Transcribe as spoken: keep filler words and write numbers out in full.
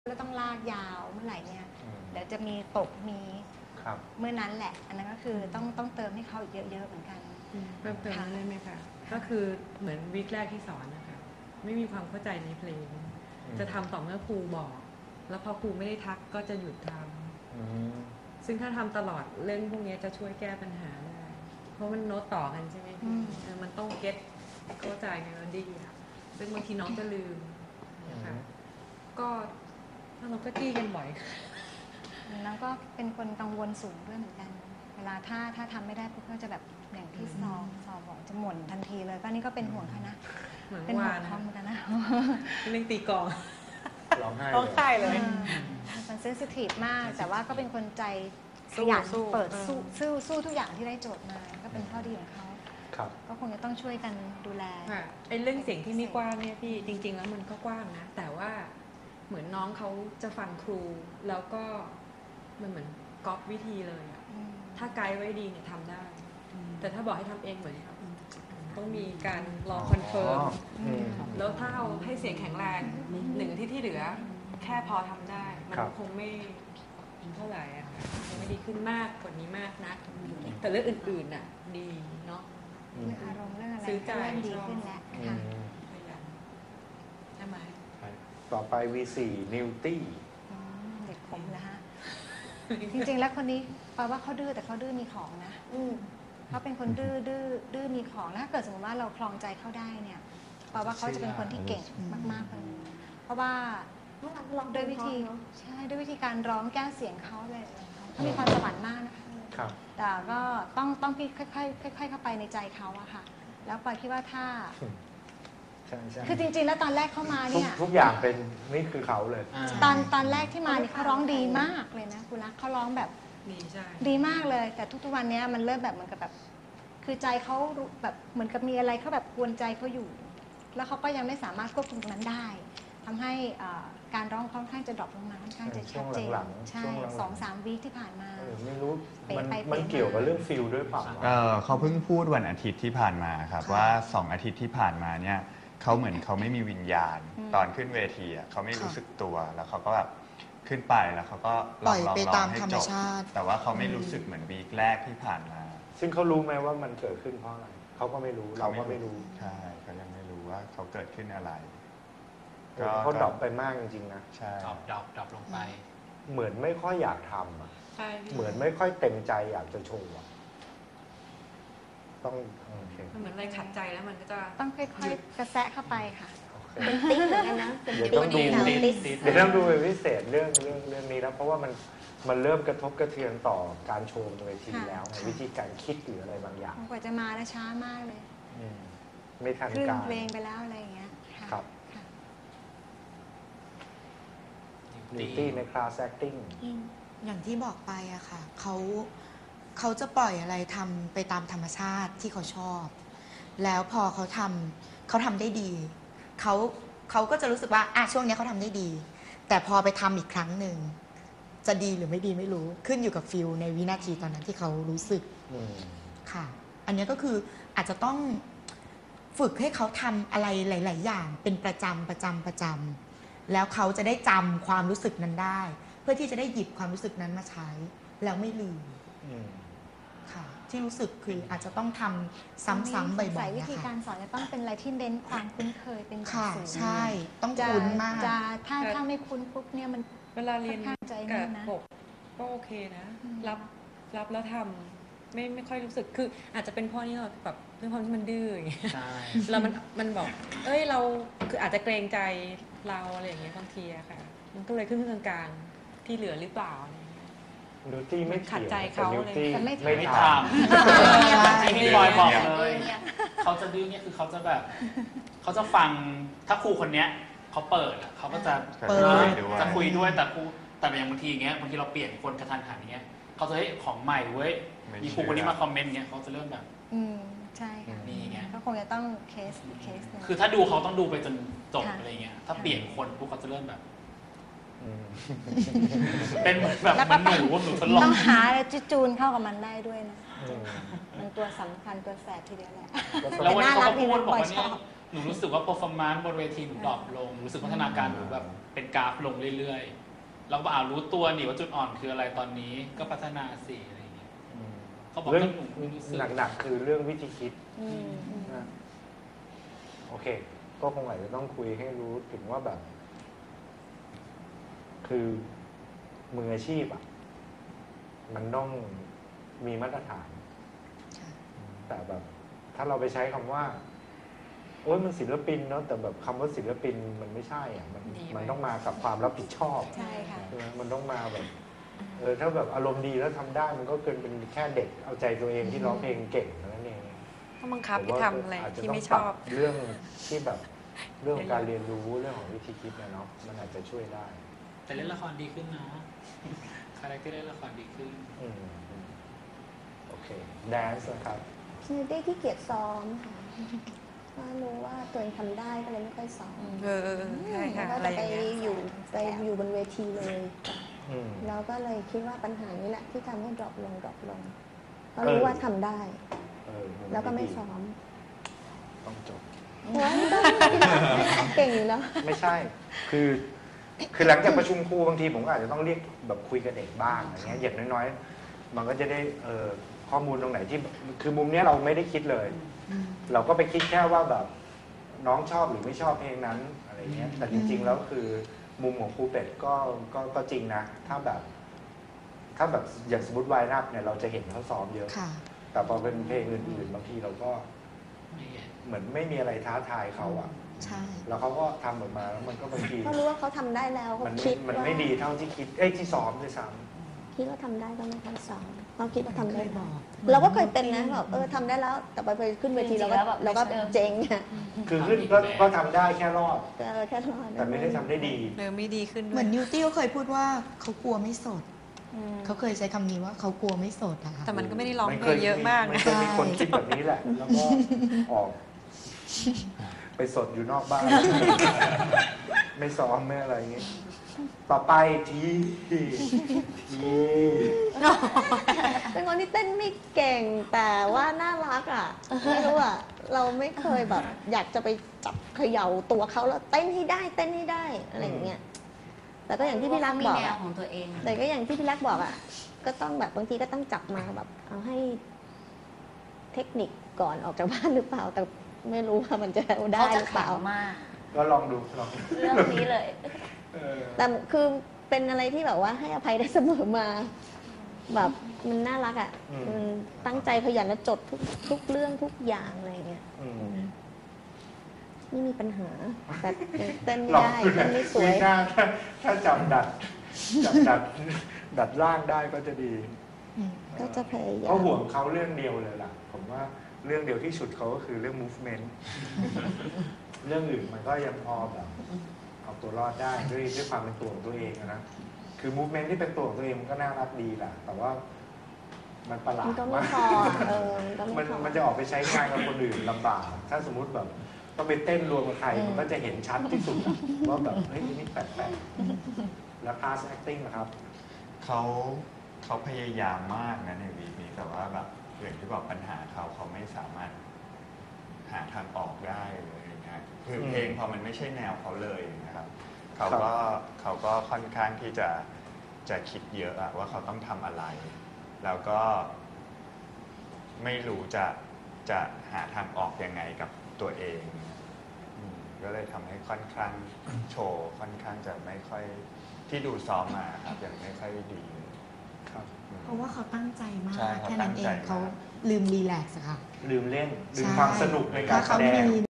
แล้วต้องลากยาวเมื่อไหร่เนี่ยเดี๋ยวจะมีตกมีเมื่อนั้นแหละอันนั้นก็คือต้องต้องเติมให้เขาอีกเยอะๆเหมือนกันเพิ่มเติมได้ไหมคะก็คือเหมือนวิกแรกที่สอนนะคะไม่มีความเข้าใจในเพลงจะทำต่อเมื่อครูบอกแล้วพอครูไม่ได้ทักก็จะหยุดทำซึ่งถ้าทำตลอดเรื่องพวกนี้จะช่วยแก้ปัญหาได้เพราะมันโน้ตต่อกันใช่ไหมพี่มันต้องเก็ตเข้าใจเมโลดี้ซึ่งบางทีน้องจะลืมนะคะก็ถ้าเราก็จี้กันบ่อยแล้วก็เป็นคนกังวลสูงด้วยเหมือนกันเวลาถ้าถ้าทำไม่ได้ปุ๊บก็จะแบบอย่างที่สอบสอบบอกจะหม่นทันทีเลยก็นี่ก็เป็นห่วงเขานะเป็นห่วงเขาเหมือนกันนะเล่นตีกองร้องไห้ร้องไห้เลยมันเซนซิทีฟมากแต่ว่าก็เป็นคนใจขยันเปิดสู้สู้สู้ทุกอย่างที่ได้โจทย์มาก็เป็นข้อดีของเขาก็คงจะต้องช่วยกันดูแลไอ้เรื่องเสียงที่ไม่กว้างเนี่ยพี่จริงๆแล้วมันก็กว้างนะแต่ว่าเหมือนน้องเขาจะฟังครูแล้วก็มันเหมือนก๊อปวิธีเลยอะถ้าไกด์ไว้ดีเนี่ยทำได้แต่ถ้าบอกให้ทำเองเหมือนต้องมีการรอคอนเฟิร์มแล้วถ้าเอาให้เสียงแข็งแรงหนึ่งที่ที่เหลือแค่พอทำได้มันคงไม่เท่าไหร่อะค่ะยังไม่ดีขึ้นมากกว่านี้มากนะแต่เรื่องอื่นๆน่ะดีเนาะเรื่องอารมณ์เรื่องอะไรก็เริ่มดีขึ้นแล้วค่ะทำไมต่อไป วี สี่ นิวตี้เด็กผมนะฮะจริงๆแล้วคนนี้แปลว่าเขาดื้อแต่เขาดื้อมีของนะเขาเป็นคนดื้อดื้อดื้อมีของแล้วถ้าเกิดสมมติว่าเราคลองใจเขาได้เนี่ยแปลว่าเขาจะเป็นคนที่เก่งมากๆเลยเพราะว่าด้วยวิธีใช่ด้วยวิธีการร้องแก้เสียงเขาเลยเขามีความสวรรค์มากนะคะแต่ก็ต้องต้องพี่ค่อยๆค่อยๆเข้าไปในใจเขาอะค่ะแล้วปอยคิดว่าถ้าคือจริงๆแล้วตอนแรกเข้ามาเนี่ยทุกอย่างเป็นนี่คือเขาเลยตอนตอนแรกที่มาเนี่ยเขาร้องดีมากเลยนะคุณรักเขาร้องแบบดีใช่ดีมากเลยแต่ทุกๆวันนี้มันเริ่มแบบเหมือนกับแบบคือใจเขาแบบเหมือนกับมีอะไรเขาแบบกวนใจเขาอยู่แล้วเขาก็ยังไม่สามารถควบคุมตรงนั้นได้ทำให้การร้องค่อนข้างจะดรอปลงมาค่อนข้างจะชัดเจนใช่สองสามวีคที่ผ่านมาไม่รู้มันเกี่ยวกับเรื่องฟิลด้วยเปล่าเขาเพิ่งพูดวันอาทิตย์ที่ผ่านมาครับว่าสองอาทิตย์ที่ผ่านมาเนี่ยเขาเหมือนเขาไม่มีวิญญาณตอนขึ้นเวทีอ่ะเขาไม่รู้สึกตัวแล้วเขาก็แบบขึ้นไปแล้วเขาก็ลองร้องให้จบแต่ว่าเขาไม่รู้สึกเหมือนวีคแรกที่ผ่านมาซึ่งเขารู้ไหมว่ามันเกิดขึ้นเพราะอะไรเขาก็ไม่รู้เราก็ไม่รู้ใช่เขายังไม่รู้ว่าเขาเกิดขึ้นอะไรเขาดรอปไปมากจริงๆนะใช่ดรอปดรอปดรอปลงไปเหมือนไม่ค่อยอยากทำอ่ะเหมือนไม่ค่อยเต็มใจอยากจะโชว์ต้องเหมือนอะไรขัดใจแล้วมันก็จะต้องค่อยๆกระแสะเข้าไปค่ะเป็นติ๊กเหมือนกันนะเดี๋ยวต้องดูเดี๋ยวต้องดูเป็นพิเศษเรื่องเรื่องเรื่องนี้แล้วเพราะว่ามันมันเริ่มกระทบกระเทือนต่อการโชว์บนเวทีแล้ววิธีการคิดหรืออะไรบางอย่างกว่าจะมาแล้วช้ามากเลยไม่ทันการเพลงไปแล้วอะไรอย่างเงี้ยครับนิวตี้ในคลาสแอคติ้งอย่างที่บอกไปอะค่ะเขาเขาจะปล่อยอะไรทำไปตามธรรมชาติที่เขาชอบแล้วพอเขาทำเขาทำได้ดีเขาเขาก็จะรู้สึกว่าอ่ะช่วงนี้เขาทำได้ดีแต่พอไปทำอีกครั้งหนึ่งจะดีหรือไม่ดีไม่รู้ขึ้นอยู่กับฟิลในวินาทีตอนนั้นที่เขารู้สึกค่ะอันนี้ก็คืออาจจะต้องฝึกให้เขาทำอะไรหลายๆอย่างเป็นประจำประจำประจำแล้วเขาจะได้จำความรู้สึกนั้นได้เพื่อที่จะได้หยิบความรู้สึกนั้นมาใช้แล้วไม่ลืมค่ะที่รู้สึกคืออาจจะต้องทำซ้ำๆบ่อยๆนะคะวิธีการสอนจะต้องเป็นอะไรที่เน้นความคุ้นเคยเป็นค่ะใช่ต้องคุ้นมากจะถ้าถ้าไม่คุ้นปุ๊บเนี่ยมันเวลาเรียนกับปกก็โอเคนะรับรับแล้วทำไม่ไม่ค่อยรู้สึกคืออาจจะเป็นเพราะนี่เราแบบเป็นความที่มันดื้ออย่างเงี้ยเรามันมันบอกเอ้ยเราคืออาจจะเกรงใจเราอะไรอย่างเงี้ยบางทีอะค่ะมันก็เลยขึ้นขึ้นกลางๆที่เหลือหรือเปล่านิวตี้ไม่ขัดใจเขาเลยแต่ไม่ไม่ทำที่พี่บอยบอกเลยเขาจะดื้อเนี่ยคือเขาจะแบบเขาจะฟังถ้าครูคนเนี้ยเขาเปิดเขาก็จะจะคุยด้วยแต่ครูแต่อย่างบางทีอย่างเงี้ยบางทีเราเปลี่ยนคนกระทันหันอย่างเงี้ยเขาจะให้ของใหม่เว้ยมีครูคนนี้มาคอมเมนต์เงี้ยเขาจะเริ่มแบบอืมใช่ค่ะนี่ไงก็คงจะต้องเคสเคสคือถ้าดูเขาต้องดูไปจนจบอะไรเงี้ยถ้าเปลี่ยนคนพวกเขาจะเริ่มแบบเป็นแบบมันหนูหนูทดลองต้องหาอะไรจูนเข้ากับมันได้ด้วยนะมันตัวสำคัญตัวแสบทีเดียวแหละแล้ววันนี้เขาก็พูดบอกว่าเนี่ยหนูรู้สึกว่า performance บนเวทีหนูดรอปลงรู้สึกพัฒนาการหนูแบบเป็นกราฟลงเรื่อยๆแล้วก็อ่ารู้ตัวนี่ว่าจุดอ่อนคืออะไรตอนนี้ก็พัฒนาสิอะไรอย่างเงี้ยเขาบอกเรื่องว่าหนูไม่รู้สึกหนักๆคือเรื่องวิธีคิดอืมอืมนะโอเค ก็คงอาจจะต้องคุยให้รู้ถึงว่าแบบ คือมืออาชีพอ่ะ มันต้องมีมาตรฐานค่ะแต่แบบ ถ้าเราไปใช้คำว่า โอ้ยมันศิลปินเนาะแต่แบบคำว่าศิลปินมันไม่ใช่อ่ะ มันดีไหมมันต้องมากับความรับผิดชอบใช่ค่ะใช่ไหมมันต้องมาแบบ เออถ้าแบบอารมณ์ดีแล้วทำได้ มันก็เกินเป็นแค่เด็กเอาใจตัวเองที่ร้องเพลงเก่งเท่านั้นเองต้องบังคับให้ทำอะไราจจะที่ต้งไม่ชอบปรับเรื่องที่แบบเรื่องของการเรียนรู้เรื่องของวิธีคิดนะเนาะมันอาจจะช่วยได้แต่เล่นละครดีขึ้นนะคาแรคเตอร์เล่นละครดีขึ้นอืมอืมโอเคแดนซ์นะครับคือได้ขี้เกียจซ้อมค่ะว่ารู้ว่าตัวเองทำได้ก็เลยไม่ค่อยซ้อมเออเออใช่ค่ะก็อะไรจะอไปย่างเงี้ยอยู่ไปอยู่บนเวทีเลยอืมแล้วก็เลยคิดว่าปัญหานี้แหละที่ทำให้ดรอปลงดรอปลงก็เอรู้อว่าทำได้เออมุแล้วก็ไม่ดีซ้อมต้องจบเพราะว่าไม่ต้องเก่งอยู่แล้วไม่ใช่ คือ คือหลังจากประชุมครูบางทีผมก็อาจจะต้องเรียกแบบคุยกับเด็กบ้างอะไรเงี้ยอย่างน้อยๆ มันก็จะได้เออข้อมูลตรงไหนที่ คือมุมเนี้ยเราไม่ได้คิดเลย เราก็ไปคิดแค่ว่าแบบน้องชอบหรือไม่ชอบเพลงนั้นอะไรเงี้ย แต่จริง ๆ แล้วคือมุมของครูเป็ดก็ก็ก็จริงนะ ถ้าแบบ ถ้าแบบอย่างสมมติวายนับเนี่ยเราจะเห็นเขาซ้อมเยอะค่ะแต่พอเป็นเพลงอื่นๆบางทีเราก็ไม่เห็นเหมือนไม่มีอะไรท้าทายเขาอะใช่แล้วเขาก็ทำออกมาแล้วมันก็บางทีเขารู้ว่าเขาทำได้แล้วเขามันไม่คิดมันว่าไม่ดีเท่าที่คิด เอ้ยที่ซ้อมด้วยซ้คิดว่าทำได้ก็ไม่ค่อยซ้อมเขาคิดว่าทำเคได้ยบอกเราก็เคยเป็นนะแบบเออทำได้แล้ว แต่ไปไปขึ้นเวทีเราก็เราก็เจ๊งอะำคือขึ้นก็ก็ทำได้แค่รอบเออแค่รอดแต่ไม่ได้ทำได้ดีเออไม่ดีขึ้นด้เหวมืยอนนิวตี้เขาเคยพูดว่าเขากลัวไม่สดอืมเขาเคยใช้คำนี้ว่าเขากลัวไม่สดอะค่ะแต่มันก็ไม่ได้ร้องมันเพเคลยงเยอะมากมันนะเคยมีคนคิดแบบนี้แหละ แล้วก็ออก ไปสดอยู่นอกบ้าน ไม่ซ้อมไม่อะไรอย่างงี้ ต่อไปทีทีเป็นคนที่เต้นไม่เก่งแต่ว่าน่ารักอ่ะไม่รู้อ่ะเราไม่เคยแบบ อยากจะไปจับเขย่าตัวเขาแล้วเต้นให้ได้เต้นให้ได้อะไรอย่างเงี้ยแต่ก็อย่างที่พี่รักมีบอกแนวอะของตัวเองแต่ก็อย่างที่พี่รักบอกอ่ะก็ต้องแบบบางทีก็ต้องจับมาแบบ เอาให้เทคนิคก่อนออกจากบ้านหรือเปล่า แต่ไม่รู้ว่ามันจะได้เขาหจะรือเปแข็ล่างมากก็ลองดูลองดูเรื่องนี้เลยเออแต่คือเป็นอะไรที่แบบว่าให้อภัยได้เสมอมา แบบมันน่ารักอ่ะอืมมันตั้งใจขยันและจดทุกทุกเรื่องทุกอย่างอะไรเงี้ยอืมอืมไม่มีปัญหา แต่เต้นไม่ลองได้ดูเต้นะนไม่สวยวีหน้าถ้าถ้าจับดัดจับดัด ดัดร่างได้ก็จะดีก็จะพยายาเขามห่วงเขาเรื่องเดียวเลยล่ะ ผมว่าเรื่องเดียวที่สุดเขาก็คือเรื่อง movement เรื่องอื่นมันก็ยังพอแบบเอาตัวรอดได้ด้วยด้วยความเป็นตัวของตัวเองอะนะ คือ movement ที่เป็นตัวของตัวเองมันก็น่ารักดีแหละ แต่ว่ามันประหลามัดนก็ไม่มากพอเออมันก็มัไม่นพอมันจะออกไปใช้งานกับคนอื่นลำบาก ถ้าสมมุติแบบต้องไปเต้นรวมกับใครอืมมันก็จะเห็นชัดที่สุดอะว่าแบบเฮ้ยอันนี่แปลกๆแล้ว class acting นะครับเขาเขาพยายามมากนะในวีคนี้แต่ว่าแบบอย่างที่บอกปัญหาเขาเขาไม่สามารถหาทางออกได้เลยอย่างเงี้ยคืออืมเพลงพอมันไม่ใช่แนวเขาเลยนะครับเขาครับก็เขาก็ค่อนข้างที่จะจะคิดเยอะอะว่าเขาต้องทำอะไร แล้วก็ไม่รู้จะจะหาทางออกยังไงกับตัวเองอืมก็เลยทำให้ค่อนข้างโชว์ค่อนข้างจะไม่ค่อยที่ดูซ้อมมาครับยังไม่ค่อยดีครับเพราะว่าเขาตั้งใจมากใช่เขาแค่นั้นเอตั้งงใจมากเขาลืมรีแลกซ์อะค่ะลืมเล่นลืมใช่ความสนุกในการถ้าแสเขาดงมี